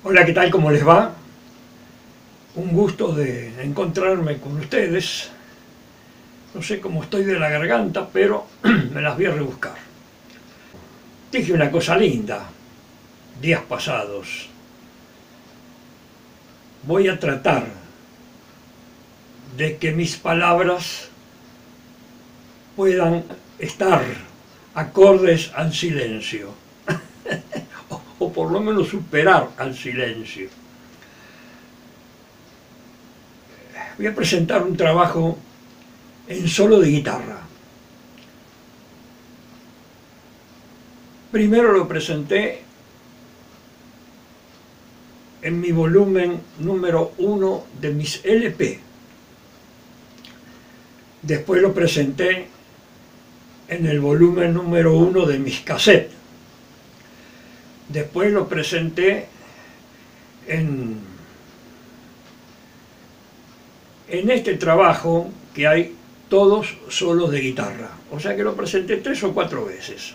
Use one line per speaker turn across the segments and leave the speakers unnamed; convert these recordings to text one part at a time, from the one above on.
Hola, ¿qué tal? ¿Cómo les va? Un gusto de encontrarme con ustedes. No sé cómo estoy de la garganta, pero me las voy a rebuscar. Dije una cosa linda días pasados. Voy a tratar de que mis palabras puedan estar acordes al silencio, o por lo menos superar al silencio. Voy a presentar un trabajo en solo de guitarra. Primero lo presenté en mi volumen número 1 de mis LP. Después lo presenté en el volumen número 1 de mis cassettes. Después lo presenté en este trabajo que hay todos solos de guitarra. O sea que lo presenté 3 o 4 veces.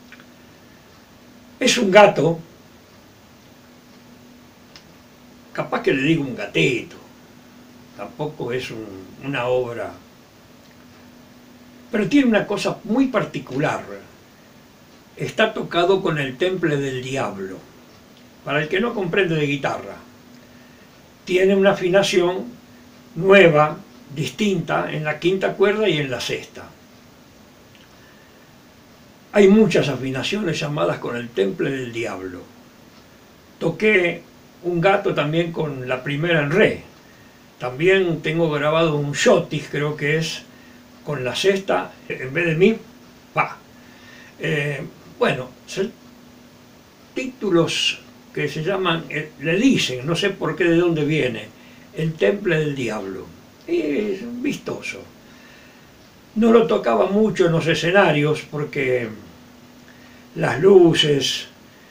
Es un gato, capaz que le digo un gatito, tampoco es una obra, pero tiene una cosa muy particular. Está tocado con el temple del diablo. Para el que no comprende de guitarra, tiene una afinación nueva, distinta, en la quinta cuerda y en la sexta. Hay muchas afinaciones llamadas con el temple del diablo. Toqué un gato también con la primera en re. También tengo grabado un shotis, creo que es, con la sexta, en vez de mi, fa. Bueno, son títulos que se llaman, le dicen, no sé por qué, de dónde viene, el temple del diablo. Es vistoso. No lo tocaba mucho en los escenarios porque las luces,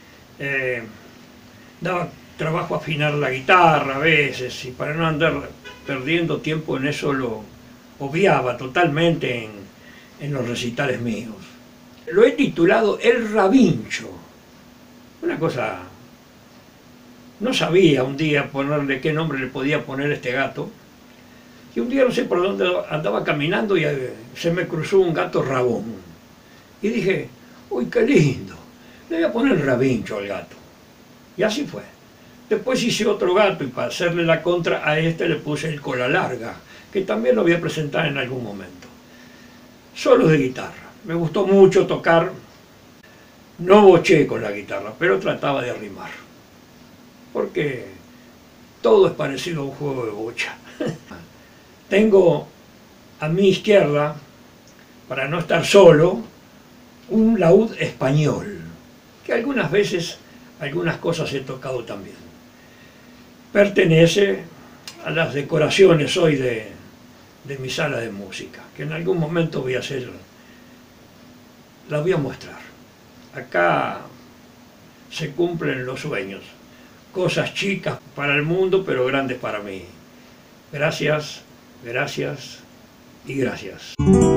daba trabajo afinar la guitarra a veces, y para no andar perdiendo tiempo en eso lo obviaba totalmente en los recitales míos. Lo he titulado El Rabincho. Una cosa, no sabía un día ponerle qué nombre le podía poner a este gato, y un día no sé por dónde andaba caminando y se me cruzó un gato rabón. Y dije, uy, qué lindo, le voy a poner Rabincho al gato. Y así fue. Después hice otro gato y para hacerle la contra a este le puse el Cola Larga, que también lo voy a presentar en algún momento. Solo de guitarra. Me gustó mucho tocar. No boché con la guitarra, pero trataba de arrimar. Porque todo es parecido a un juego de bocha. Tengo a mi izquierda, para no estar solo, un laúd español, que algunas veces, algunas cosas he tocado también. Pertenece a las decoraciones hoy de mi sala de música, que en algún momento voy a hacer, la voy a mostrar. Acá se cumplen los sueños, cosas chicas para el mundo, pero grandes para mí. Gracias, gracias y gracias.